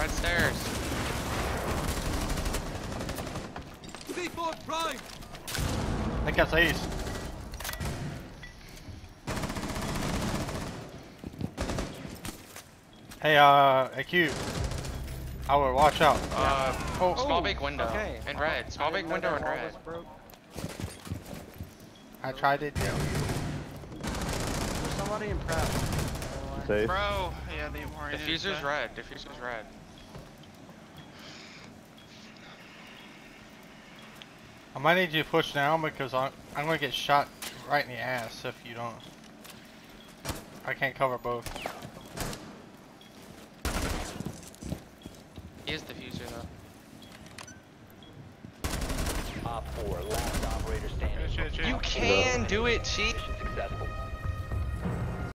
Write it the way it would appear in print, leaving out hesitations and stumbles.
Red stairs. C4 prime. I think that's Ace. Hey, AQ. Howard, watch out. Small big window. Okay. In red. Small big window in red. I tried it. There's somebody in prep. Safe. Bro, yeah, the warrior. Diffuser's red. Diffuser's red. I might need you to push now because I'm gonna get shot right in the ass if you don't. I can't cover both. He is diffuser though. Op 4, last operator standing. Shit. You can do it, cheat. Mission successful.